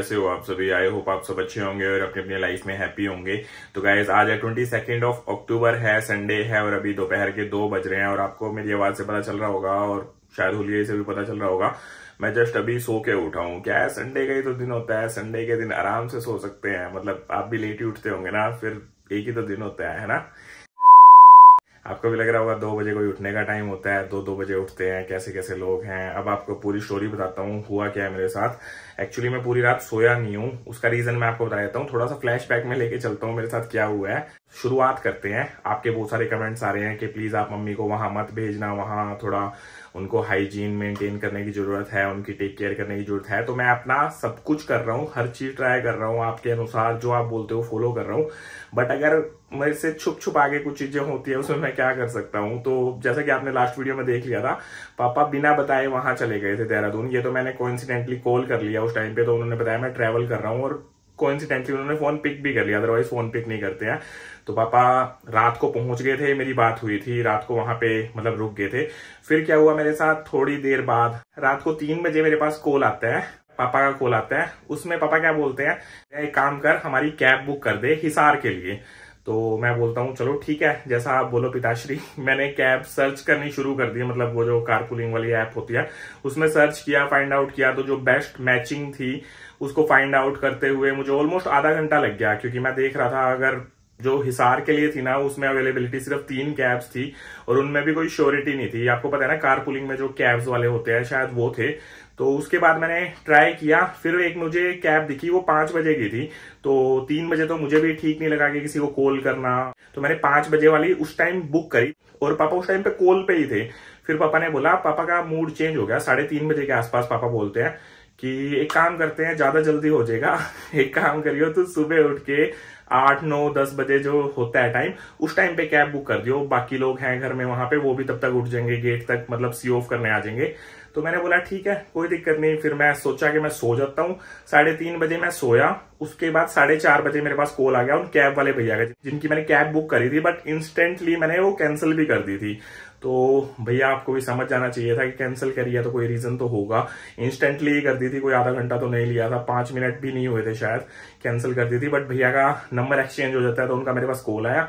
कैसे हो आप सभी। आई होप आप सब अच्छे होंगे और अपनी अपनी लाइफ में हैप्पी होंगे। तो गाइज आज है 22 अक्टूबर है, संडे है और अभी दोपहर के 2 बज रहे हैं और आपको मेरी आवाज से पता चल रहा होगा और शायद हुलिये से भी पता चल रहा होगा, मैं जस्ट अभी सो के उठा हूँ। क्या है, संडे का ही तो दिन होता है, संडे के दिन आराम से सो सकते हैं। मतलब आप भी लेट ही उठते होंगे ना, फिर एक ही तो दिन होता है ना। आपको भी लग रहा होगा 2 बजे कोई उठने का टाइम होता है, 2 बजे उठते हैं, कैसे कैसे लोग हैं। अब आपको पूरी स्टोरी बताता हूँ हुआ क्या है मेरे साथ। एक्चुअली मैं पूरी रात सोया नहीं हूँ, उसका रीजन मैं आपको बता देता हूँ। थोड़ा सा फ्लैशबैक में लेके चलता हूँ मेरे साथ क्या हुआ है। शुरुआत करते हैं। आपके बहुत सारे कमेंट्स आ रहे हैं कि प्लीज आप मम्मी को वहां मत भेजना, वहां थोड़ा उनको हाइजीन मेंटेन करने की जरूरत है, उनकी टेक केयर करने की जरूरत है। तो मैं अपना सब कुछ कर रहा हूँ, हर चीज ट्राई कर रहा हूँ, आपके अनुसार जो आप बोलते हो फॉलो कर रहा हूँ। बट अगर मेरे से छुप आगे कुछ चीजें होती है, उसमें मैं क्या कर सकता हूँ। तो जैसा कि आपने लास्ट वीडियो में देख लिया था, पापा बिना बताए वहां चले गए थे देहरादून। ये तो मैंने कोइंसिडेंटली कॉल कर लिया उस टाइम पे, तो उन्होंने बताया मैं ट्रैवल कर रहा हूँ और कोइंसिडेंटली उन्होंने फोन पिक भी कर लिया, अदरवाइज फोन पिक नहीं करते हैं। तो पापा रात को पहुंच गए थे, मेरी बात हुई थी, रात को वहां पे मतलब रुक गए थे। फिर क्या हुआ मेरे साथ, थोड़ी देर बाद रात को 3 बजे मेरे पास कॉल आता है, पापा का कॉल आता है। उसमें पापा क्या बोलते हैं, एक काम कर हमारी कैब बुक कर दे हिसार के लिए। तो मैं बोलता हूँ चलो ठीक है, जैसा आप बोलो पिताश्री। मैंने कैब सर्च करनी शुरू कर दी, मतलब वो जो कारपूलिंग वाली ऐप होती है उसमें सर्च किया, फाइंड आउट किया। तो जो बेस्ट मैचिंग थी उसको फाइंड आउट करते हुए मुझे ऑलमोस्ट आधा घंटा लग गया, क्योंकि मैं देख रहा था अगर जो हिसार के लिए थी ना उसमें अवेलेबिलिटी सिर्फ 3 कैब्स थी और उनमें भी कोई श्योरिटी नहीं थी। आपको पता है ना कारपूलिंग में जो कैब्स वाले होते हैं शायद वो थे। तो उसके बाद मैंने ट्राई किया, फिर एक मुझे कैब दिखी, वो 5 बजे की थी। तो 3 बजे तो मुझे भी ठीक नहीं लगा कि किसी को कॉल करना, तो मैंने 5 बजे वाली उस टाइम बुक करी और पापा उस टाइम पे कॉल पे ही थे। फिर पापा ने बोला, पापा का मूड चेंज हो गया, 3:30 बजे के आसपास पापा बोलते हैं कि एक काम करते हैं, ज्यादा जल्दी हो जाएगा, एक काम करियो तो सुबह उठ के 8, 9, 10 बजे जो होता है टाइम, उस टाइम पे कैब बुक कर दियो। बाकी लोग हैं घर में वहां पे, वो भी तब तक उठ जाएंगे, गेट तक मतलब सी ऑफ करने आ जाएंगे। तो मैंने बोला ठीक है कोई दिक्कत नहीं। फिर मैं सोचा कि मैं सो जाता हूँ। 3:30 बजे मैं सोया। उसके बाद 4:30 बजे मेरे पास कॉल आ गया उन कैब वाले भैया का, जिनकी मैंने कैब बुक करी थी, बट इंस्टेंटली मैंने वो कैंसिल भी कर दी थी। तो भैया आपको भी समझ जाना चाहिए था कि कैंसिल करी है तो कोई रीजन तो होगा। इंस्टेंटली ही कर दी थी, कोई आधा घंटा तो नहीं लिया था, 5 मिनट भी नहीं हुए थे शायद, कैंसिल कर दी थी। बट भैया का नंबर एक्सचेंज हो जाता है तो उनका मेरे पास कॉल आया।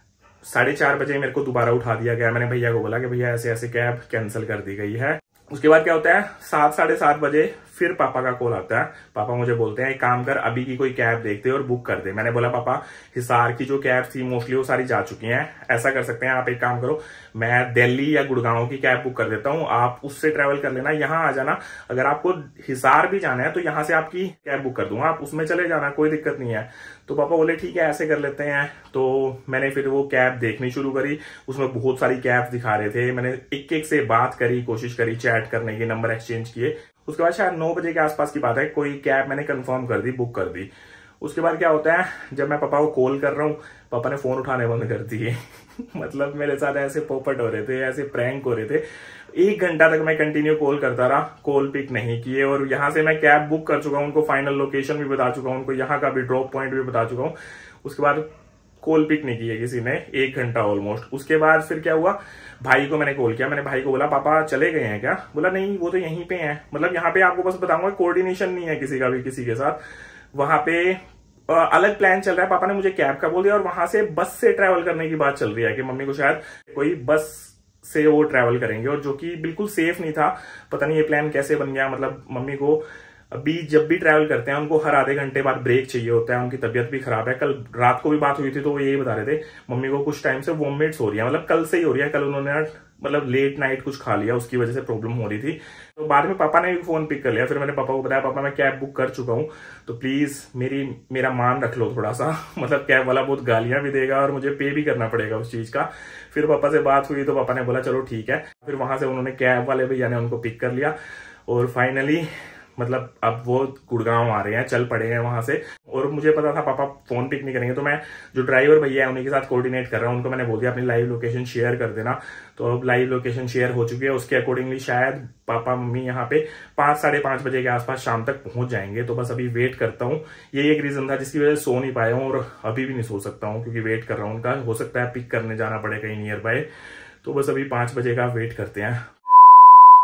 4:30 बजे मेरे को दोबारा उठा दिया गया। मैंने भैया को बोला कि भैया ऐसे ऐसे कैब कैंसिल कर दी गई है। उसके बाद क्या होता है, 7, 7:30 बजे फिर पापा का कॉल आता है। पापा मुझे बोलते हैं एक काम कर, अभी की कोई कैब देखते और बुक कर दे। मैंने बोला पापा हिसार की जो कैब थी मोस्टली वो सारी जा चुकी हैं, ऐसा कर सकते हैं आप एक काम करो, मैं दिल्ली या गुड़गांव की कैब बुक कर देता हूँ, आप उससे ट्रेवल कर लेना, यहाँ आ जाना। अगर आपको हिसार भी जाना है तो यहाँ से आपकी कैब बुक कर दूंगा, आप उसमें चले जाना, कोई दिक्कत नहीं है। तो पापा बोले ठीक है ऐसे कर लेते हैं। तो मैंने फिर वो कैब देखनी शुरू करी, उसमें बहुत सारी कैब्स दिखा रहे थे। मैंने एक से बात करी, कोशिश करी चैट करने की, नंबर एक्सचेंज किए। उसके बाद शायद 9 बजे के आसपास की बात है, कोई कैब मैंने कंफर्म कर दी, बुक कर दी। उसके बाद क्या होता है, जब मैं पापा को कॉल कर रहा हूँ, पापा ने फोन उठाने बंद कर दिए। मतलब मेरे साथ ऐसे पोपट हो रहे थे, ऐसे प्रैंक हो रहे थे। 1 घंटा तक मैं कंटिन्यू कॉल करता रहा, कॉल पिक नहीं किए। और यहाँ से मैं कैब बुक कर चुका हूँ, उनको फाइनल लोकेशन भी बता चुका हूँ, उनको यहाँ का भी ड्रॉप पॉइंट भी बता चुका हूँ। उसके बाद कॉल पिक नहीं किया किसी ने, 1 घंटा ऑलमोस्ट। उसके बाद फिर क्या हुआ, भाई को मैंने कॉल किया। मैंने भाई को बोला पापा चले गए हैं क्या? बोला नहीं वो तो यहीं पे हैं। मतलब यहाँ पे आपको बस बताऊंगा कोऑर्डिनेशन नहीं है किसी का भी किसी के साथ। वहां पे अलग प्लान चल रहा है, पापा ने मुझे कैब का बोल दिया और वहां से बस से ट्रैवल करने की बात चल रही है कि मम्मी को शायद कोई बस से वो ट्रैवल करेंगे, और जो कि बिल्कुल सेफ नहीं था। पता नहीं ये प्लान कैसे बन गया। मतलब मम्मी को अभी जब भी ट्रैवल करते हैं उनको हर आधे घंटे बाद ब्रेक चाहिए होता है, उनकी तबीयत भी खराब है। कल रात को भी बात हुई थी तो वो यही बता रहे थे मम्मी को कुछ टाइम से वॉमिट्स हो रही है, मतलब कल से ही हो रही है। कल उन्होंने मतलब लेट नाइट कुछ खा लिया, उसकी वजह से प्रॉब्लम हो रही थी। तो बाद में पापा ने भी फोन पिक कर लिया। फिर मैंने पापा को बताया पापा मैं कैब बुक कर चुका हूँ, तो प्लीज मेरा मान रख लो थोड़ा सा। मतलब कैब वाला बहुत गालियां भी देगा और मुझे पे भी करना पड़ेगा उस चीज का। फिर पापा से बात हुई तो पापा ने बोला चलो ठीक है। फिर वहां से उन्होंने कैब वाले भैया ने उनको पिक कर लिया और फाइनली मतलब अब वो गुड़गांव आ रहे हैं, चल पड़े हैं वहां से। और मुझे पता था पापा फोन पिक नहीं करेंगे, तो मैं जो ड्राइवर भैया है उन्हीं के साथ कोऑर्डिनेट कर रहा हूँ। उनको मैंने बोल दिया अपनी लाइव लोकेशन शेयर कर देना। तो अब लाइव लोकेशन शेयर हो चुकी है, उसके अकॉर्डिंगली शायद पापा मम्मी यहाँ पे 5, 5:30 बजे के आसपास शाम तक पहुंच जाएंगे। तो बस अभी वेट करता हूँ। यही एक रीजन था जिसकी वजह से सो नहीं पाया हूँ और अभी भी नहीं सो सकता हूँ, क्योंकि वेट कर रहा हूँ उनका। हो सकता है पिक करने जाना पड़े कहीं नियर बाय। तो बस अभी 5 बजे का वेट करते हैं।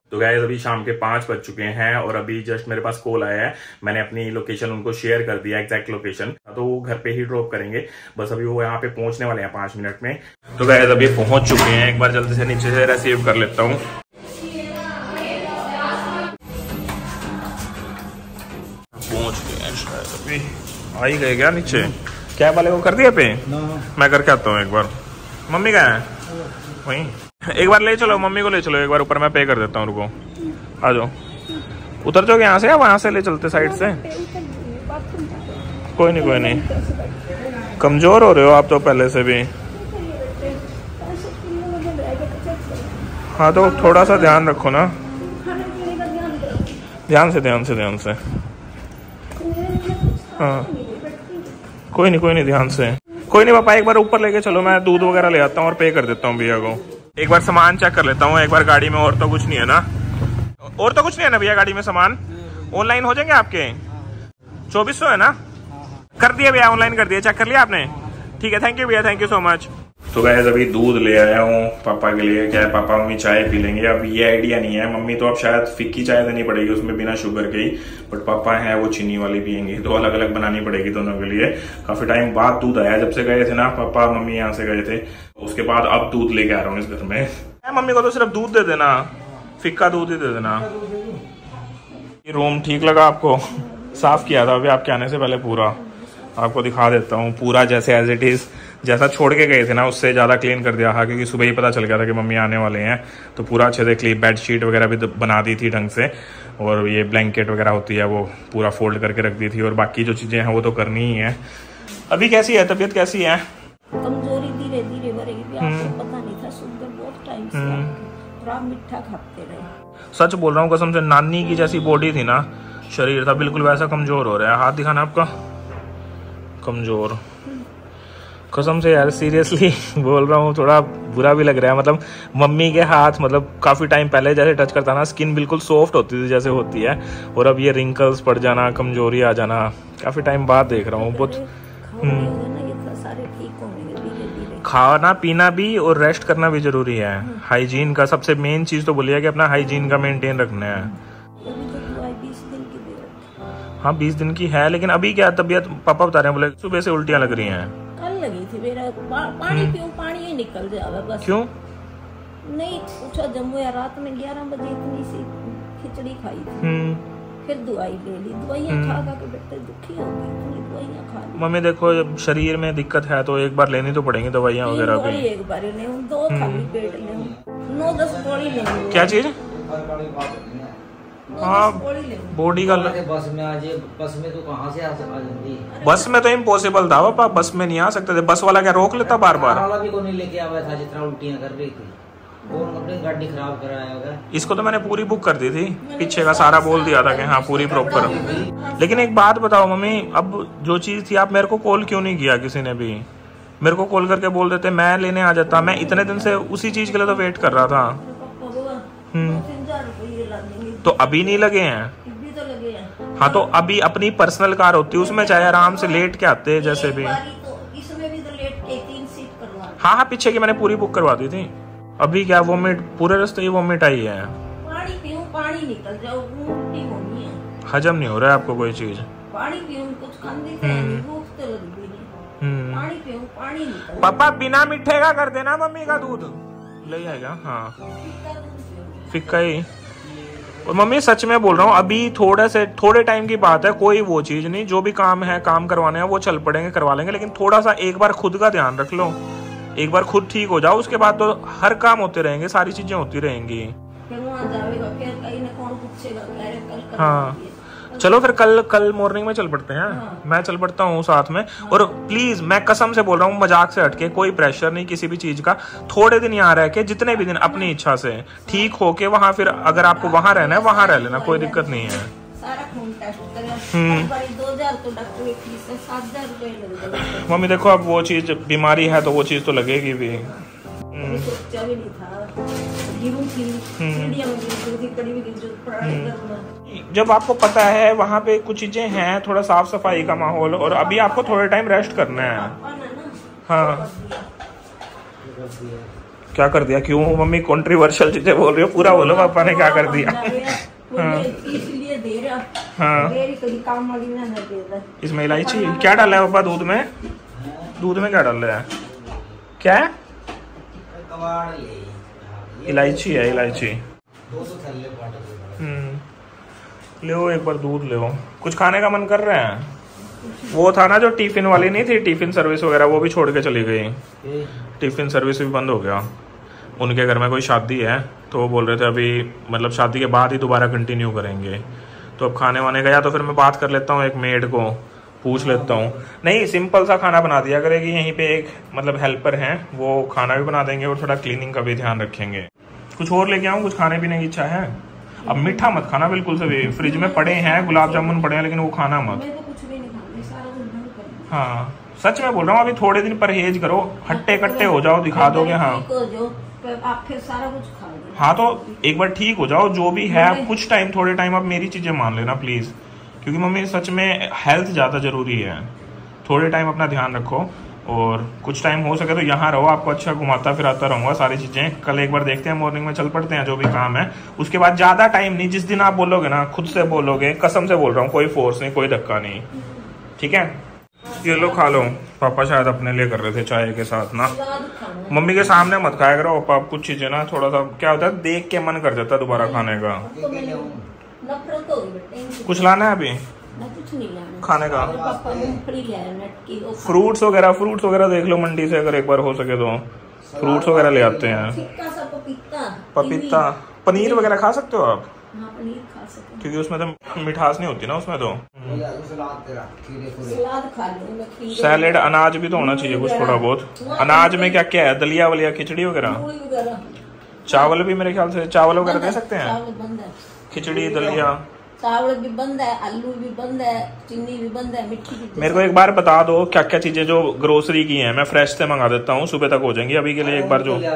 तो गाइस अभी शाम के 5 बज चुके हैं और अभी जस्ट मेरे पास कॉल आया है। मैंने अपनी लोकेशन उनको शेयर कर दिया, एग्जैक्ट लोकेशन, तो वो घर पे ही ड्रॉप करेंगे। बस अभी वो यहाँ पे पहुंचने वाले हैं 5 मिनट में। तो गाइस अभी पहुंच चुके हैं, एक बार जल्दी से नीचे से रिसीव कर लेता हूँ। पहुंच गए हैं शायद, अभी आ ही गए क्या नीचे? कैब वाले को कर दिया पे? मैं करके आता हूँ एक बार। मम्मी कहाँ है? वहीं। एक बार ले चलो मम्मी को, ले चलो एक बार ऊपर, मैं पे कर देता हूँ। रुको, आ जाओ। उतर जाओगे यहाँ से या वहाँ से ले चलते साइड से? कोई नहीं कोई नहीं, कमजोर हो रहे हो आप तो पहले से भी। हाँ तो थोड़ा सा ध्यान रखो ना, ध्यान से ध्यान से ध्यान से। हाँ कोई नहीं ध्यान से। कोई नहीं पापा, एक बार ऊपर लेके चलो, मैं दूध वगैरह ले आता हूँ और पे कर देता हूँ भैया को। एक बार सामान चेक कर लेता हूँ एक बार गाड़ी में, और तो कुछ नहीं है ना? और तो कुछ नहीं है ना भैया गाड़ी में? सामान ऑनलाइन हो जाएंगे आपके? 2400 है ना? कर दिए भैया, ऑनलाइन कर दिया, चेक कर लिया आपने? ठीक है, थैंक यू भैया, थैंक यू सो मच। तो गाइस अभी दूध ले आया हूँ पापा के लिए। क्या है, पापा मम्मी चाय पी लेंगे। अब ये आइडिया नहीं है, मम्मी तो अब शायद फिक्की चाय देनी पड़ेगी उसमें बिना शुगर के ही, बट पापा है वो चीनी वाली पियेंगे, तो अलग अलग बनानी पड़ेगी दोनों के लिए। काफी टाइम बाद दूध आया, जब से गए थे ना पापा मम्मी यहाँ से गए थे, उसके बाद अब दूध लेके आ रहा हूँ इस घर में। मम्मी को तो सिर्फ दूध दे देना, फिक्का दूध ही दे देना। ये रूम ठीक लगा आपको? साफ किया था अभी आपके आने से पहले पूरा, आपको दिखा देता हूँ पूरा जैसे एज इट इज, जैसा छोड़ के गए थे ना उससे ज़्यादा क्लीन कर दिया। हाँ क्योंकि सुबह ही पता चल गया था कि मम्मी आने वाले हैं, तो पूरा अच्छे से क्लीन, बेडशीट वगैरह भी बना दी थी ढंग से, और ये ब्लैंकेट वगैरह होती है वो पूरा फोल्ड करके रख दी थी, और बाकी जो चीज़ें हैं वो तो करनी ही है। अभी कैसी है तबीयत, कैसी है? कमजोरी धीरे धीरे बढ़ेगी, आपको पता नहीं था, शुगर बहुत टाइम से थोड़ा मीठा खाते रहे। सच बोल रहा हूँ कसम से, नानी की जैसी बॉडी थी ना, शरीर था बिल्कुल वैसा कमजोर हो रहा है। हाथ दिखाना आपका, कमजोर कसम से यार, सीरियसली बोल रहा हूँ, थोड़ा बुरा भी लग रहा है। मतलब मम्मी के हाथ, मतलब काफी टाइम पहले जैसे टच करता ना, स्किन बिल्कुल सॉफ्ट होती थी जैसे होती है, और अब ये रिंकल्स पड़ जाना, कमजोरी आ जाना, काफी टाइम बाद देख रहा हूँ। बहुत खाना पीना भी और रेस्ट करना भी जरूरी है। हाइजीन का सबसे मेन चीज तो बोलिए कि अपना हाइजीन का मेंटेन रखना है। हाँ 20 दिन की है, लेकिन अभी क्या तबीयत, पापा बता रहे हैं, बोले सुबह से उल्टियां लग रही हैं। कल लगी थी मेरा, पानी पीऊं, पानी ही निकल जाएगा बस। क्यों? नहीं पूछा, जम्मू या रात में 11 बजे इतनी सी खिचड़ी खाई थी, फिर दवाई ले ली, दवाइयाँ खा खा के बेटे दुखी हो गई, इतनी दवाइयाँ खा ली। मम्मी देखो शरीर में दिक्कत है तो एक बार लेनी तो पड़ेंगी दवाइयाँ वगैरह भी। एक बार ले, 2 खाली पेट ले, 9-10 गोली ले। क्या चीज? हाँ बॉडी का बस में आज, बस में तो कहाँ से आ जाती है? बस में तो इम्पॉसिबल था पापा, बस में नहीं आ सकते थे। बस वाला क्या रोक लेता बार बार? वाला भी को नहीं लेके आया था, जितना उल्टियाँ कर रही थी, कौन अपनी गाड़ी खराब कराया होगा? इसको तो मैंने पूरी बुक कर दी थी, पीछे का सारा बोल दिया था कि हाँ पूरी प्रॉपर। लेकिन एक बात बताओ मम्मी, अब जो चीज थी, आप मेरे को कॉल क्यों नहीं किया? किसी ने भी मेरे को कॉल करके बोल देते, मैं लेने आ जाता। मैं इतने दिन से उसी चीज के लिए तो वेट कर रहा था। तो अभी नहीं लगे हैं? तो लगे हैं। हाँ तो अभी अपनी पर्सनल कार होती, उसमें चाहे आराम से लेट के आते जैसे भी। तो इसमें भी तो लेट के 3 सीट करवा। हाँ पीछे की मैंने पूरी बुक करवा दी थी। अभी क्या वोमिट, पूरे रास्ते ही वोमिट आई है। पानी पीऊं, पानी निकल जाओ, उल्टी होनी है। हजम नहीं हो रहा है आपको कोई चीज? पानी पीऊं, कुछ खाने नहीं, भूख तो लग गई नहीं। पानी पीऊं, पानी निकल। पापा बिना मीठे का कर देना, मम्मी का दूध ले आएगा। हाँ फिक्का ही। और मम्मी सच में बोल रहा हूँ, अभी थोड़े टाइम की बात है, कोई वो चीज नहीं, जो भी काम है, काम करवाने हैं वो चल पड़ेंगे, करवा लेंगे, लेकिन थोड़ा सा एक बार खुद का ध्यान रख लो, एक बार खुद ठीक हो जाओ, उसके बाद तो हर काम होते रहेंगे, सारी चीजें होती रहेंगी। हाँ चलो फिर कल मॉर्निंग में चल पड़ते हैं। हाँ। मैं चल पड़ता हूँ साथ में। हाँ। और प्लीज मैं कसम से बोल रहा हूँ, मजाक से हटके, कोई प्रेशर नहीं किसी भी चीज का, थोड़े दिन यहाँ रह के, जितने भी दिन अपनी इच्छा से ठीक होके वहाँ, फिर अगर आपको वहाँ रहना है वहाँ रह लेना, कोई दिक्कत नहीं है। सारा खून टेस्ट करें, 2000 तो डॉक्टर की फीस है, 7000 रुपए लग जाएगा। मम्मी देखो अब वो चीज बीमारी है तो वो चीज तो लगेगी भी। सोचा भी नहीं था, जब आपको पता है वहाँ पे कुछ चीजें हैं, थोड़ा साफ सफाई का माहौल, और अभी आपको थोड़े टाइम रेस्ट करना है। हाँ क्या कर दिया? क्यों मम्मी कंट्रोवर्शियल चीजें बोल रही हो? पूरा बोलो पापा ने क्या कर दिया। इसलिए दे रहा। हाँ काम वाली ना दे रहा। इसमें इलायची क्या डाला है पापा? दूध में? दूध में क्या डाल रहा है? क्या है? इलायची है, इलायची। ले एक बार दूध ले। कुछ खाने का मन कर रहा है? वो था ना जो टिफिन वाली नहीं थी, टिफिन सर्विस वगैरह, वो भी छोड़ के चली गई। टिफिन सर्विस भी बंद हो गया। उनके घर में कोई शादी है तो वो बोल रहे थे अभी मतलब शादी के बाद ही दोबारा कंटिन्यू करेंगे। तो अब खाने वाने गया तो फिर मैं बात कर लेता हूँ, एक मेड को पूछ लेता हूँ। नहीं सिंपल सा खाना बना दिया करेगी। यहीं पे एक मतलब हेल्पर हैं, वो खाना भी बना देंगे और थोड़ा क्लीनिंग का भी ध्यान रखेंगे। कुछ और लेके आऊँ? कुछ खाने पीने की इच्छा है? अब मीठा मत खाना बिल्कुल से भी। फ्रिज में पड़े हैं गुलाब जामुन पड़े हैं, लेकिन वो खाना मत। हाँ सच में बोल रहा हूँ, अभी थोड़े दिन परहेज करो, हट्टे कट्टे हो जाओ, दिखा दोगे। हाँ आप फिर सारा कुछ खा लो। हाँ तो एक बार ठीक हो जाओ, जो भी है कुछ टाइम, थोड़े टाइम आप मेरी चीजें मान लेना प्लीज, क्योंकि मम्मी सच में हेल्थ ज्यादा जरूरी है। थोड़े टाइम अपना ध्यान रखो और कुछ टाइम हो सके तो यहाँ रहो, आपको अच्छा घुमाता फिराता रहूंगा सारी चीजें। कल एक बार देखते हैं, मॉर्निंग में चल पड़ते हैं, जो भी काम है। उसके बाद ज्यादा टाइम नहीं, जिस दिन आप बोलोगे ना, खुद से बोलोगे, कसम से बोल रहा हूँ, कोई फोर्स नहीं, कोई धक्का नहीं, ठीक है? ये लो खा लो। पापा शायद अपने लिए कर रहे थे चाय के साथ ना। मम्मी के सामने मत खाया करो पापा कुछ चीजें ना, थोड़ा सा क्या होता है देख के मन कर जाता है दोबारा खाने का। कुछ लाना है अभी? कुछ नहीं लाना खाने का। फ्रूट्स वगैरह देख लो मंडी से, अगर एक बार हो सके तो फ्रूट्स वगैरह ले आते हैं। पपीता, पनीर वगैरह खा सकते हो आप? हाँ, पनीर खा सकते हैं, क्योंकि उसमें तो मिठास नहीं होती ना उसमें तो। सलाद खा लो। सैलेड, अनाज भी तो होना चाहिए कुछ थोड़ा बहुत। अनाज में क्या क्या है? दलिया वलिया, खिचड़ी वगैरह, चावल भी मेरे ख्याल से चावल वगैरह दे सकते हैं। खिचड़ी, दलिया, चावल भी बंद है, आलू भी बंद है, चीनी भी बंद है, मिट्टी भी। मेरे को एक बार बता दो क्या क्या चीजें जो ग्रोसरी की हैं, मैं फ्रेश से मंगा देता हूँ, सुबह तक हो जाएंगी। अभी के लिए एक बार जो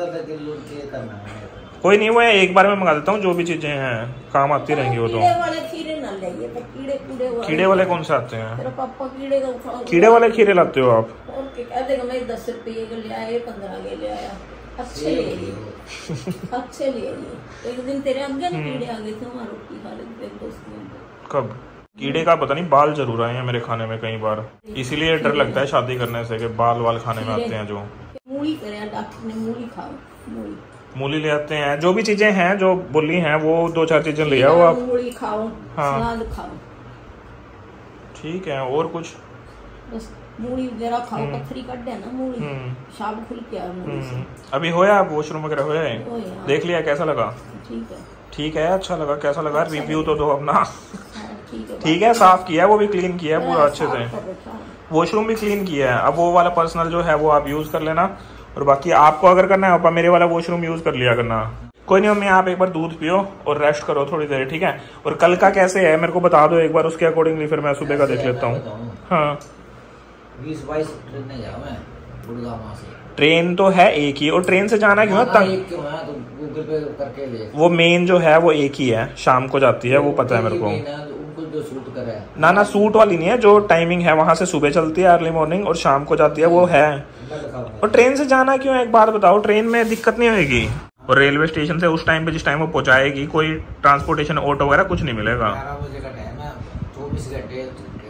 कोई नहीं, वो एक बार में मंगा देता हूँ, जो भी चीजें हैं काम आती रहेंगी वो तो। कीड़े वाले कौन से आते हैं? कीड़े वाले खीरे लाते हो आप? 10 रुपये के ले आए, 15 के ले आया। अच्छे ले एक दिन तेरे आगे कीड़े आ गए थे, वहाँ रोटी खा रहे थे दोस्त। कब? कीड़े का पता नहीं, बाल जरूर आए हैं मेरे खाने में कई बार, इसीलिए डर लगता है शादी करने से कि बाल वाल खाने में आते हैं। जो मूली करे डॉक्टर ने, मूली खाओ, मूली ले आते हैं, जो भी चीजें हैं जो बोली हैं वो 2-4 चीजें ले आओ आप। मूली खाओ, सलाद खाओ, ठीक है। और कुछ? बस मूली वगैरह खाओ, पत्थरी कट दे ना मूली, शाम खुल के मूली से। अभी होया आप वॉशरूम वगैरह होया है? देख लिया, कैसा लगा? ठीक है, अच्छा लगा, कैसा लगा? रिव्यू तो दो अपना। ठीक है, साफ किया है, वो भी क्लीन किया है पूरा अच्छे से, वॉशरूम भी क्लीन किया है। अब वो वाला पर्सनल जो है वो आप यूज कर लेना, और बाकी आपको अगर करना है मेरे वाला वॉशरूम यूज कर लिया करना। कोई नहीं मम्मी, आप एक बार दूध पियो और रेस्ट करो थोड़ी देर, ठीक है? और कल का कैसे है मेरे को बता दो एक बार, उसके अकॉर्डिंगली फिर मैं सुबह का देख लेता हूँ। हाँ 20-22 ट्रेन में जाऊँ मैं गुड़गांव से। ट्रेन तो है एक ही, और ट्रेन से जाना क्यों है तो गूगल पे करके ले। वो मेन जो है वो एक ही है, शाम को जाती है, वो पता है मेरे को। उनको जो सूट करे ना सूट वाली नहीं है, जो टाइमिंग है वहां से सुबह चलती है अर्ली मॉर्निंग और शाम को जाती है, वो है। और ट्रेन से जाना क्यों है एक बात बताओ? ट्रेन में दिक्कत नहीं होगी, और रेलवे स्टेशन से उस टाइम पे जिस टाइम वो पहुंचाएगी, कोई ट्रांसपोर्टेशन ऑटो वगैरह कुछ नहीं मिलेगा। 11 बजे का टाइम है, 24 घंटे।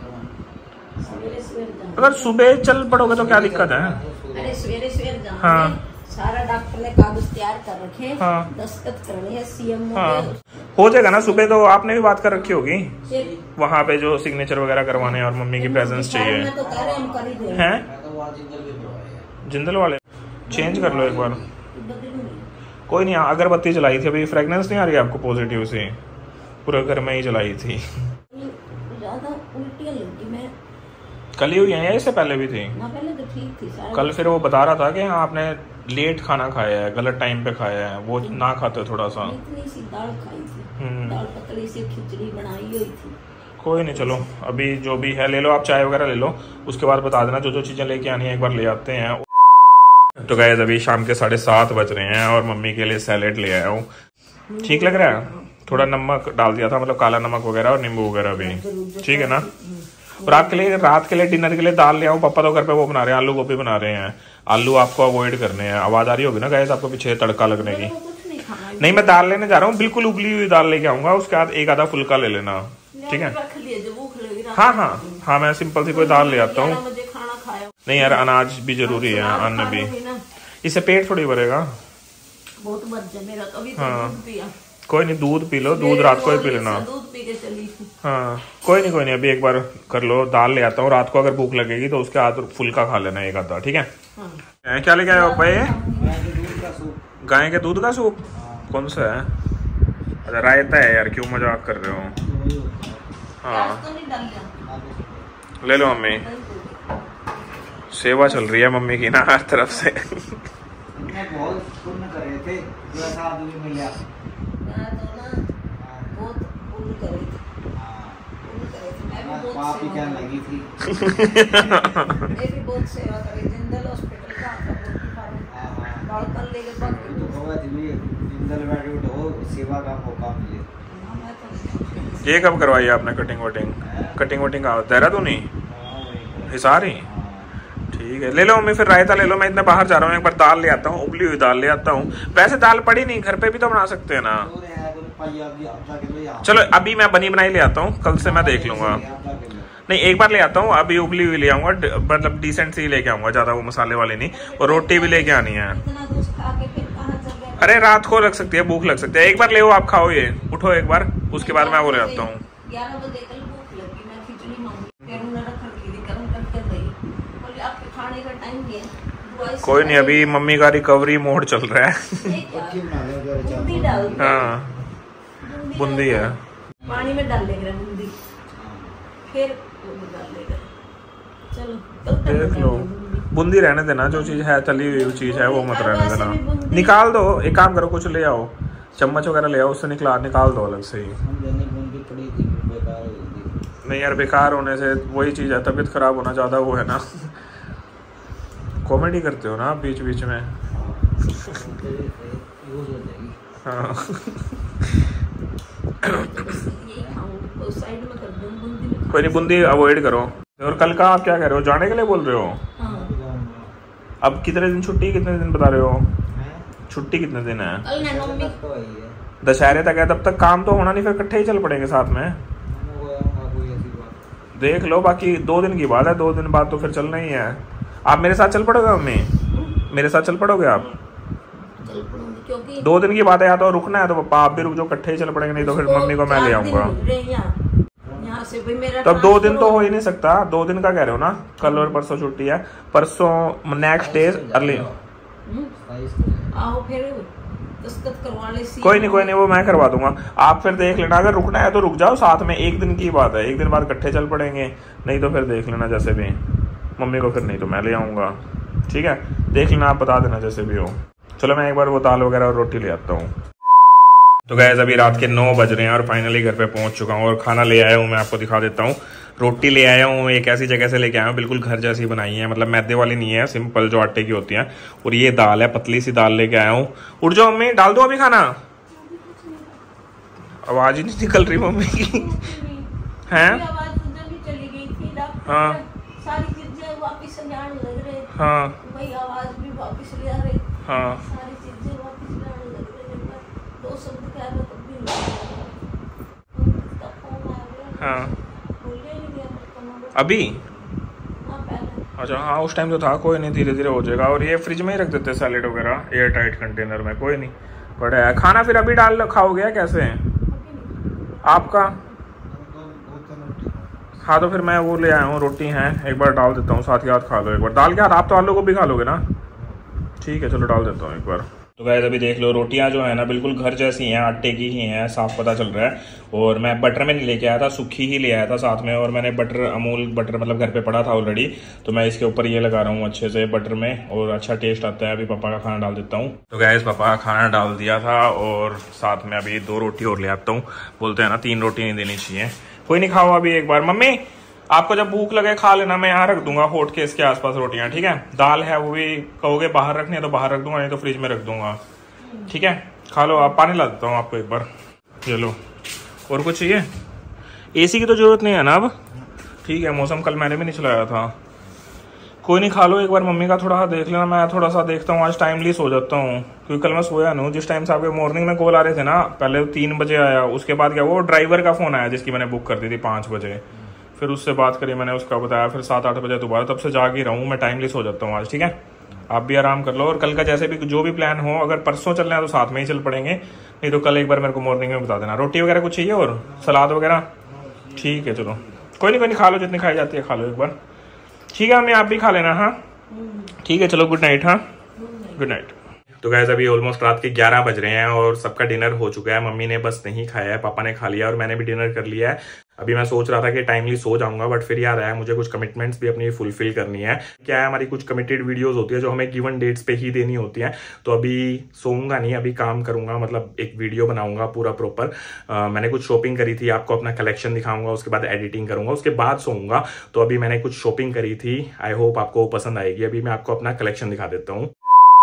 अगर सुबह चल पड़ोगे तो क्या दिक्कत है? अरे सवेरे जाना। हाँ सारा डॉक्टर ने कागज तैयार कर रखे हैं। हाँ। दस्तखत करने हैं सीएम। हाँ हो जाएगा ना सुबह, तो आपने भी बात कर रखी होगी वहाँ पे जो सिग्नेचर वगैरह करवाने हैं और मम्मी की प्रेजेंस चाहिए हैं। जिंदल वाले चेंज कर लो एक बार। कोई नहीं, अगरबत्ती जलाई थी अभी, फ्रेगनेंस नहीं आ रही आपको पॉजिटिव से? पूरे घर में ही जलाई थी। ज्यादा उल्टियां लगी, मैं कल ही हुई है या इससे पहले भी थी? ना पहले तो ठीक थी सारा। कल फिर वो बता रहा था कि हाँ आपने लेट खाना खाया है, गलत टाइम पे खाया है, वो ना खाते थोड़ा सा। इतनी सी दाल खाई थी, दाल पतली सी खिचड़ी बनाई हुई थी। कोई नहीं, चलो अभी जो भी है ले लो आप, चाय वगैरह ले लो, उसके बाद बता देना जो चीजें लेके आनी है, एक बार ले आते हैं। तो गाइस अभी शाम के 7:30 बज रहे हैं और मम्मी के लिए सैलेड ले आया हूँ। ठीक लग रहा है? थोड़ा नमक डाल दिया था, मतलब काला नमक वगैरह और नींबू वगैरह भी, ठीक है ना? रात के लिए डिनर के लिए दाल ले आऊं। पापा तो घर पे वो बना रहे हैं, आलू गोभी बना रहे हैं। आलू आपको अवॉइड करने हैं। आवाज आ रही होगी ना गाइस आपको पीछे तड़का लगने की। नहीं, मैं दाल लेने जा रहा हूँ, बिल्कुल उबली हुई दाल लेके आऊंगा। उसके बाद एक आधा फुल्का ले लेना, ठीक है? हाँ, मैं सिंपल सी कोई दाल ले आता हूँ। नहीं यार, अनाज भी जरूरी है, अन्न भी। इससे पेट थोड़ी भरेगा। बहुत बच जाए मेरा तो। अभी हाँ, दूध पिया। कोई नहीं, दूध पी लो, दूध रात को ही पी लेना। दूध पी के चली थी। हाँ, कोई नहीं, अभी एक बार कर लो। दाल ले आता हूँ, रात को अगर भूख लगेगी तो उसके बाद फुल्का खा लेना एक आधा, ठीक है? हाँ। क्या लेके आए पापा? ये गाय के दूध का सूप। कौन सा है? अच्छा, रायता है यार, क्यों मजाक कर रहे हो? हाँ, ले लो मम्मी। सेवा चल रही है मम्मी की ना हर तरफ से। बहुत पुण्य कर रहे थे, जैसा आदमी मिला। बहुत पुण्य कर रही थी। पाप ही क्या लगी थी। मैं भी बहुत सेवा करी। जिंदल हॉस्पिटल का बालकन लेके जिंदल बैठे उठो, सेवा का मौका मिले। ये कब करवाई आपने कटिंग वटिंग? देहरादून ही, हिसार ही? ठीक है, ले लो मम्मी फिर रायता ले लो। मैं इतना बाहर जा रहा हूँ, एक बार दाल ले आता हूँ, उबली हुई दाल ले आता हूँ। वैसे दाल पड़ी नहीं, घर पे भी तो बना सकते हैं ना। चलो अभी मैं बनी बनाई ले आता हूँ, कल से मैं देख लूंगा। नहीं, एक बार ले आता हूँ, अभी उबली हुई ले आऊंगा, मतलब डिसेंट सी लेके आऊंगा, ज्यादा वो मसाले वाली नहीं। और रोटी भी लेके आनी है। अरे रात को लग सकती है, भूख लग सकती है। एक बार ले आप खाओ, ये उठो एक बार, उसके बाद मैं वो ले आता हूँ। कोई नहीं, अभी मम्मी का रिकवरी मोड चल रहा है। हाँ, बूंदी है। पानी में डाल लेंगे बूंदी, फिर डालेगा। चलो देख लो, बूंदी रहने देना। जो चीज है तली हुई चीज है वो मत रहने देना। निकाल दो, एक काम करो, कुछ ले आओ, चम्मच वगैरह ले आओ, उससे निकाल दो अलग से ही। नहीं यार, बेकार होने से वही चीज है, तबीयत खराब होना ज्यादा वो है ना। कॉमेडी करते हो ना आप बीच बीच में। हाँ। कोई नहीं, बूंदी अवॉइड करो। और कल का आप क्या कह रहे हो? जाने के लिए बोल रहे हो? अब कितने दिन छुट्टी, कितने दिन बता रहे हो? छुट्टी कितने दिन है? दशहरे तक है, तब तक काम तो होना नहीं, फिर इकट्ठे ही चल पड़ेंगे साथ में। देख लो, बाकी 2 दिन की बात है, 2 दिन बाद तो फिर चलना ही है। आप मेरे साथ चल पड़ोगे मम्मी? मेरे साथ चल पड़ोगे आप? 2 दिन की बात है, या तो रुकना है तो पापा आप भी रुक जाओ, इकट्ठे ही चल पड़ेंगे, नहीं तो फिर मम्मी को मैं ले आऊंगा। तब 2 दिन तो हो ही नहीं सकता। 2 दिन का कह रहे हो ना? कल और परसों छुट्टी है, परसों नेक्स्ट डे अर्ली। कोई नहीं, वो मैं करवा दूंगा। आप फिर देख लेना, अगर रुकना है तो रुक जाओ साथ में। 1 दिन की बात है, 1 दिन बाद इकट्ठे चल पड़ेंगे, नहीं तो फिर देख लेना जैसे भी मम्मी को, फिर नहीं तो मैं ले आऊंगा, ठीक है? देख लेना, आप बता देना जैसे भी हो। चलो मैं एक बार वो दाल वगैरह और रोटी ले आता हूँ। तो गाइस अभी रात के 9 बज रहे हैं और फाइनली घर पे पहुंच चुका हूँ और खाना ले आया हूँ। मैं आपको दिखा देता हूँ। रोटी ले आया हूँ, एक ऐसी जगह से लेके आया हूँ, बिल्कुल घर जैसी बनाई है, मतलब मैदे वाली नहीं है, सिंपल जो आटे की होती है। और ये दाल है, पतली सी दाल लेके आया हूँ। उठ जाओ मम्मी, डाल दो अभी खाना। आवाज ही नहीं निकल रही मम्मी की। है? हाँ हाँ हाँ। हाँ अभी? अच्छा हाँ, उस टाइम तो था। कोई नहीं, धीरे धीरे हो जाएगा। और ये फ्रिज में ही रख देते सैलेड वगैरह एयर टाइट कंटेनर में, कोई नहीं बड़ा है। खाना फिर अभी डाल खाओगे कैसे आपका? हाँ तो फिर मैं वो ले आया हूँ, रोटी है, एक बार डाल देता हूँ, साथ ही साथ खा लो एक बार। दाल क्या आप तो आलू को भी खा लोगे ना? ठीक है चलो डाल देता हूँ एक बार। तो गाइस अभी देख लो, रोटियां जो है ना बिल्कुल घर जैसी हैं, आटे की ही हैं, साफ पता चल रहा है। और मैं बटर में नहीं लेके आया था, सूखी ही ले आया था साथ में। और मैंने बटर, अमूल बटर मतलब घर पे पड़ा था ऑलरेडी, तो मैं इसके ऊपर ये लगा रहा हूँ अच्छे से बटर में, और अच्छा टेस्ट आता है। अभी पापा का खाना डाल देता हूँ। तो गाइस पापा का खाना डाल दिया था और साथ में अभी 2 रोटी और ले आता हूँ। बोलते हैं ना 3 रोटी नहीं देनी चाहिए। कोई नहीं, खाओ अभी एक बार। मम्मी आपको जब भूख लगे खा लेना, मैं यहाँ रख दूंगा होठ के इसके आसपास रोटियां, ठीक है? दाल है वो भी कहोगे बाहर रखनी है तो बाहर रख दूंगा, नहीं तो फ्रिज में रख दूंगा, ठीक है? खा लो आप। पानी ला देता हूँ आपको एक बार, ये लो। और कुछ चाहिए? एसी की तो जरूरत नहीं है ना अब? ठीक है। मौसम कल मैंने भी नहीं चलाया था। कोई नहीं, खा लो एक बार, मम्मी का थोड़ा देख लेना। मैं थोड़ा सा देखता हूँ, आज टाइमली सो जाता हूँ क्योंकि कल मैं सोया नहीं हूँ। जिस टाइम से आपके मॉर्निंग में कॉल आ रहे थे ना, पहले 3 बजे आया, उसके बाद क्या वो ड्राइवर का फ़ोन आया जिसकी मैंने बुक कर दी थी 5 बजे। फिर उससे बात करी मैंने, उसका बताया, फिर 7-8 बजे दोबारा, तब से जाग ही रहा हूँ मैं। टाइमली सो जाता हूँ आज, ठीक है। आप भी आराम कर लो और कल का जैसे भी जो भी प्लान हो, अगर परसों चलना है तो साथ में ही चल पड़ेंगे, नहीं तो कल एक बार मेरे को मॉर्निंग में बता देना। रोटी वगैरह कुछ चाहिए और सलाद वगैरह? ठीक है, चलो कोई नहीं खा लो, जितनी खाई जाती है खा लो एक बार, ठीक है। मम्मी आप भी खा लेना। हाँ ठीक है, चलो गुड नाइट। हाँ गुड नाइट। तो गाइस अभी ऑलमोस्ट रात के 11 बज रहे हैं और सबका डिनर हो चुका है। मम्मी ने बस नहीं खाया है, पापा ने खा लिया और मैंने भी डिनर कर लिया है। अभी मैं सोच रहा था कि टाइमली सो जाऊंगा, बट फिर याद आया मुझे कुछ कमिटमेंट्स भी अपनी फुलफिल करनी है। क्या है, हमारी कुछ कमिटेड वीडियोस होती है जो हमें गिवन डेट्स पे ही देनी होती है। तो अभी सोऊंगा नहीं, अभी काम करूंगा, मतलब एक वीडियो बनाऊंगा पूरा प्रॉपर। मैंने कुछ शॉपिंग करी थी, आपको अपना कलेक्शन दिखाऊंगा, उसके बाद एडिटिंग करूंगा, उसके बाद सोऊंगा। तो अभी मैंने कुछ शॉपिंग करी थी, आई होप आपको पसंद आएगी। अभी मैं आपको अपना कलेक्शन दिखा देता हूँ।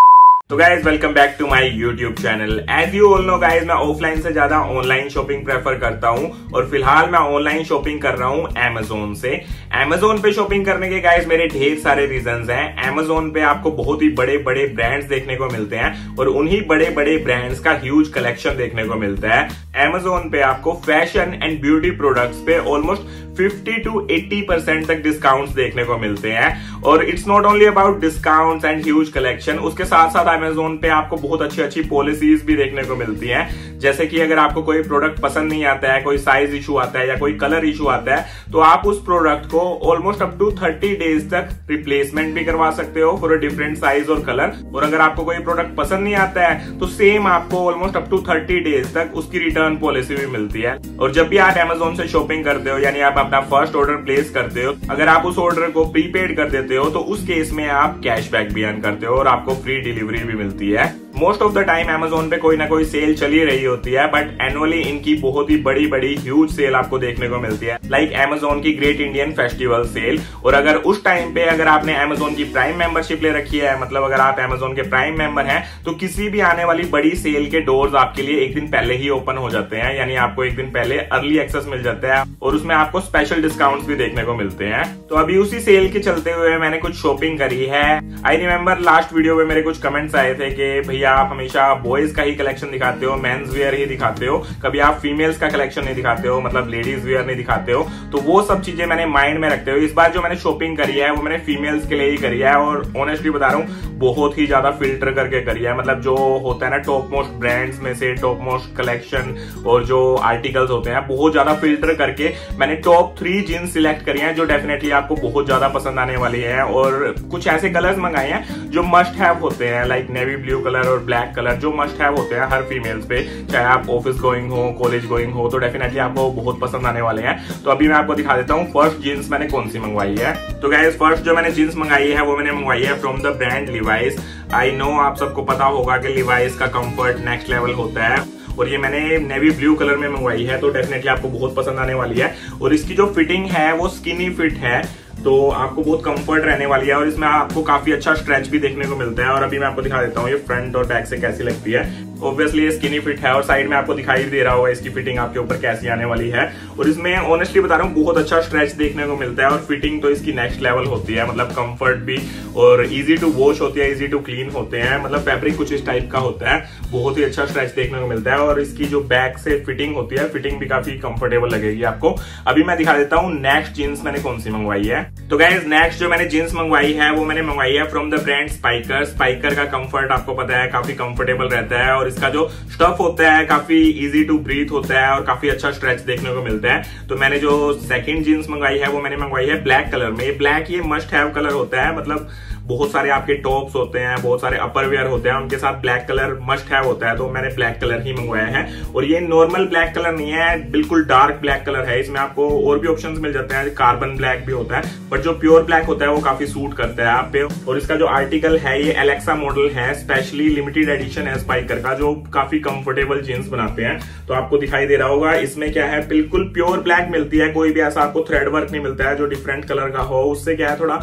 तो guys welcome back to my YouTube channel. As you all know guys, मैं ऑफलाइन से ज्यादा ऑनलाइन शॉपिंग प्रेफर करता हूं और फिलहाल मैं ऑनलाइन शॉपिंग कर रहा हूं Amazon से। Amazon पे शॉपिंग करने के गाइज मेरे ढेर सारे रीजंस हैं। Amazon पे आपको बहुत ही बड़े बड़े ब्रांड्स देखने को मिलते हैं और उन्हीं बड़े बड़े ब्रांड्स का ह्यूज कलेक्शन देखने को मिलता है। Amazon पे आपको फैशन एंड ब्यूटी प्रोडक्ट्स पे ऑलमोस्ट 50 to 80% तक डिस्काउंट्स देखने को मिलते हैं। और it's not only about discounts and huge collection, उसके साथ साथ Amazon पे आपको बहुत अच्छी अच्छी पॉलिसीज भी देखने को मिलती हैं। जैसे कि अगर आपको कोई प्रोडक्ट पसंद नहीं आता है, कोई साइज इशू आता है या कोई कलर इशू आता है, तो आप उस प्रोडक्ट को ऑलमोस्ट अप टू 30 डेज तक रिप्लेसमेंट भी करवा सकते हो फॉर अ डिफरेंट साइज और कलर। और अगर आपको कोई प्रोडक्ट पसंद नहीं आता है तो सेम आपको ऑलमोस्ट अप टू 30 डेज तक उसकी रिटर्न पॉलिसी भी मिलती है। और जब भी आप Amazon से शॉपिंग करते हो, यानी आप अपना फर्स्ट ऑर्डर प्लेस करते हो, अगर आप उस ऑर्डर को प्रीपेड कर देते हो तो उस केस में आप कैशबैक भी अर्न करते हो और आपको फ्री डिलीवरी भी मिलती है। Most of the time Amazon पे कोई ना कोई सेल चली रही होती है, बट एनुअली इनकी बहुत ही बड़ी बड़ी ह्यूज सेल आपको देखने को मिलती है, लाइक Amazon की ग्रेट इंडियन फेस्टिवल सेल। और अगर उस टाइम पे अगर आपने Amazon की प्राइम मेंबरशिप ले रखी है, मतलब अगर आप Amazon के प्राइम मेंबर हैं, तो किसी भी आने वाली बड़ी सेल के डोर्स आपके लिए एक दिन पहले ही ओपन हो जाते हैं, यानी आपको एक दिन पहले अर्ली एक्सेस मिल जाता है और उसमें आपको स्पेशल डिस्काउंट्स भी देखने को मिलते हैं। तो अभी उसी सेल के चलते हुए मैंने कुछ शॉपिंग करी है। आई रिमेम्बर लास्ट वीडियो में मेरे कुछ कमेंट्स आए थे कि भैया आप हमेशा बॉयज का ही कलेक्शन दिखाते हो, मेंस वेयर ही दिखाते हो, कभी आप फीमेल्स का कलेक्शन नहीं दिखाते हो, मतलब लेडीज वेयर नहीं दिखाते हो। तो वो सब चीजें मैंने माइंड में रखते हुए इस बार जो मैंने शॉपिंग करी है वो मैंने फीमेल्स के लिए ही करी है। और ऑनेस्टली बता रहा हूँ, बहुत ही ज्यादा फिल्टर करके करी है। मतलब जो होता है ना टॉप मोस्ट ब्रांड्स में से टॉप मोस्ट कलेक्शन और जो आर्टिकल्स होते हैं, बहुत ज्यादा फिल्टर करके मैंने टॉप 3 जीन्स सिलेक्ट करी हैं जो डेफिनेटली आपको बहुत ज्यादा पसंद आने वाली है। और कुछ ऐसे कलर्स मंगाए हैं जो मस्ट हैव होते हैं, लाइक नेवी ब्लू कलर और ब्लैक कलर, जो मस्ट हैव होते हैं हर फीमेल्स पे, चाहे आप ऑफिस गोइंग हो, कॉलेज गोइंग हो, तो डेफिनेटली आपको बहुत पसंद आने वाले हैं। तो अभी मैं आपको दिखा देता हूँ फर्स्ट जीन्स मैंने कौन सी मंगवाई है। तो गाइस फर्स्ट जो मैंने जीन्स मंगाई है वो मैंने मंगवाई है from the brand Levi's. I know आप सबको पता होगा कि लिवाइस का कंफर्ट नेक्स्ट लेवल होता है और ये मैंने नेवी ब्लू कलर में मंगवाई है, तो डेफिनेटली आपको बहुत पसंद आने वाली है। और इसकी जो फिटिंग है वो स्किनी फिट है, तो आपको बहुत कंफर्ट रहने वाली है और इसमें आपको काफी अच्छा स्ट्रेच भी देखने को मिलता है। और अभी मैं आपको दिखा देता हूँ ये फ्रंट और बैक से कैसी लगती है। ऑब्वियसली ये स्किनी फिट है और साइड में आपको दिखाई दे रहा होगा इसकी फिटिंग आपके ऊपर कैसी आने वाली है। और इसमें ऑनेस्टली बता रहा हूँ बहुत अच्छा स्ट्रेच देखने को मिलता है और फिटिंग तो इसकी नेक्स्ट लेवल होती है, मतलब कंफर्ट भी, और इजी टू वॉश होती है, इजी टू क्लीन होते हैं, मतलब फैब्रिक कुछ इस टाइप का होता है, बहुत ही अच्छा स्ट्रेच देखने को मिलता है। और इसकी जो बैक से फिटिंग होती है, फिटिंग भी काफी कंफर्टेबल लगेगी आपको। अभी मैं दिखा देता हूँ नेक्स्ट जीन्स मैंने कौन सी मंगवाई है। तो गाइस नेक्स्ट जो मैंने जीन्स मंगवाई है वो मैंने मंगवाई है from the brand Spykar. Spykar का कंफर्ट आपको पता है काफी कंफर्टेबल रहता है और इसका जो स्टफ होता है काफी इजी टू ब्रीथ होता है और काफी अच्छा स्ट्रेच देखने को मिलता है। तो मैंने जो सेकंड जीन्स मंगवाई है वो मैंने मंगवाई है ब्लैक कलर में। ब्लैक ये मस्ट हैव कलर होता है, मतलब बहुत सारे आपके टॉप्स होते हैं, बहुत सारे अपर वेयर होते हैं, उनके साथ ब्लैक कलर मस्ट हैव होता है, तो मैंने ब्लैक कलर ही मंगवाया है। और ये नॉर्मल ब्लैक कलर नहीं है, बिल्कुल डार्क ब्लैक कलर है। इसमें आपको और भी ऑप्शंस मिल जाते हैं, कार्बन ब्लैक भी होता है, बट जो प्योर ब्लैक होता है वो काफी सूट करता है आप पे। और इसका जो आर्टिकल है ये एलेक्सा मॉडल है, स्पेशली लिमिटेड एडिशन है स्पाइकर का, जो काफी कंफर्टेबल जीन्स बनाते हैं। तो आपको दिखाई दे रहा होगा इसमें क्या है, बिल्कुल प्योर ब्लैक मिलती है, कोई भी ऐसा आपको थ्रेड वर्क नहीं मिलता है जो डिफरेंट कलर का हो। उससे क्या है थोड़ा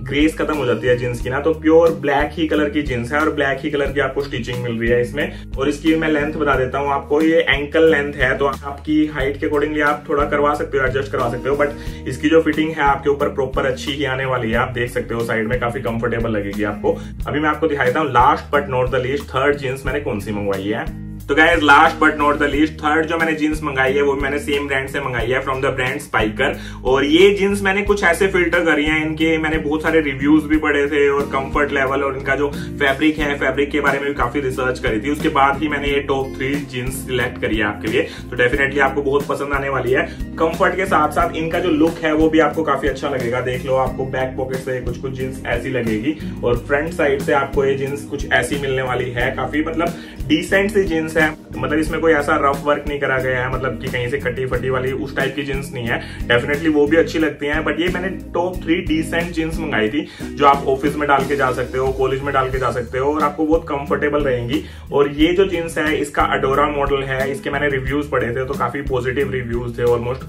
ग्रेस खत्म हो जाती है जींस की ना, तो प्योर ब्लैक ही कलर की जींस है और ब्लैक ही कलर की आपको स्टिचिंग मिल रही है इसमें। और इसकी मैं लेंथ बता देता हूँ आपको, ये एंकल लेंथ है, तो आपकी हाइट के अकॉर्डिंगली आप थोड़ा करवा सकते हो, एडजस्ट करवा सकते हो, बट इसकी जो फिटिंग है आपके ऊपर प्रॉपर अच्छी ही आने वाली है। आप देख सकते हो साइड में काफी कंफर्टेबल लगेगी आपको। अभी मैं आपको दिखाता हूँ last but not the least third jeans मैंने कौन सी मंगवाई है। तो guys last but not the least third जो मैंने जींस मंगाई है वो मैंने सेम ब्रांड से मंगाई है, फ्रॉम द ब्रांड स्पाइकर। और ये जींस मैंने कुछ ऐसे फिल्टर करी हैं, इनके मैंने बहुत सारे रिव्यूज भी पढ़े थे और कंफर्ट लेवल और इनका जो फैब्रिक है, फैब्रिक के बारे में भी काफी रिसर्च करी थी। उसके बाद ही मैंने ये टॉप 3 जींस सिलेक्ट करी है आपके लिए, तो डेफिनेटली आपको बहुत पसंद आने वाली है। कंफर्ट के साथ साथ इनका जो लुक है वो भी आपको काफी अच्छा लगेगा। देख लो, आपको बैक पॉकेट से कुछ कुछ जींस ऐसी लगेगी और फ्रंट साइड से आपको ये जींस कुछ ऐसी मिलने वाली है। काफी मतलब डिसेंट सी जींस है, मतलब इसमें कोई ऐसा रफ वर्क नहीं करा गया है, मतलब कि कहीं से कटी फटी वाली उस टाइप की जींस नहीं है। डेफिनेटली वो भी अच्छी लगती हैं, बट ये मैंने टॉप 3 डिसेंट जींस मंगाई थी जो आप ऑफिस में डाल के जा सकते हो, कॉलेज में डाल के जा सकते हो और आपको बहुत कंफर्टेबल रहेंगी। और ये जो जींस है इसका अडोरा मॉडल है, इसके मैंने रिव्यूज पढ़े थे तो काफी पॉजिटिव रिव्यूज थे, ऑलमोस्ट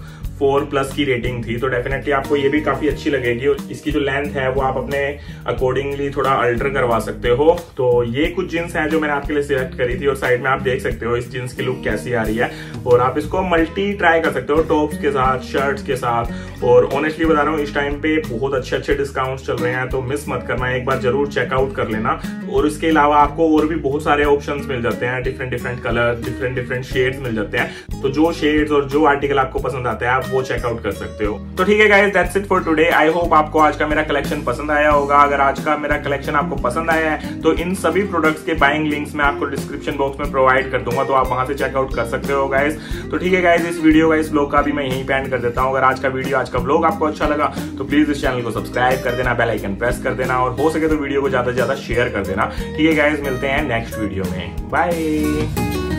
4+ की रेटिंग थी, तो डेफिनेटली आपको ये भी काफी अच्छी लगेगी। और इसकी जो लेंथ है वो आप अपने अकॉर्डिंगली थोड़ा अल्टर करवा सकते हो। तो ये कुछ जींस है जो मैंने आपके लिए सिलेक्ट करी थी और साइड में आप देख सकते हो इस जींस की लुक कैसी आ रही है। और आप इसको मल्टी ट्राई कर सकते हो टॉप्स के साथ, शर्ट्स के साथ। और ऑनेस्टली बता रहा हूँ इस टाइम पे बहुत अच्छे अच्छे डिस्काउंट चल रहे हैं, तो मिस मत करना, एक बार जरूर चेकआउट कर लेना। और इसके अलावा आपको और भी बहुत सारे ऑप्शंस मिल जाते हैं, डिफरेंट कलर, डिफरेंट शेड्स मिल जाते हैं। तो जो शेड्स और जो आर्टिकल आपको पसंद आते हैं आप वो चेकआउट कर सकते हो। तो ठीक है guys, that's it for today. I hope आपको आज का मेरा कलेक्शन पसंद आया होगा। अगर आज का मेरा कलेक्शन आपको पसंद आया है तो इन सभी प्रोडक्ट्स के बाइंग लिंक्स मैं आपको डिस्क्रिप्शन बॉक्स में प्रोवाइड कर दूंगा, तो आप वहां से चेकआउट कर सकते हो गाइस। तो ठीक है गाइस, इस वीडियो का, इस व्लॉग का भी मैं यहीं पे एंड कर देता हूं। अगर आज का वीडियो, आज का व्लॉग आपको अच्छा लगा तो प्लीज इस चैनल को सब्सक्राइब कर देना, बेल आइकन प्रेस कर देना और हो सके तो वीडियो को ज्यादा से ज्यादा शेयर कर देना। ठीक है गाइस, मिलते हैं नेक्स्ट वीडियो में, बाय।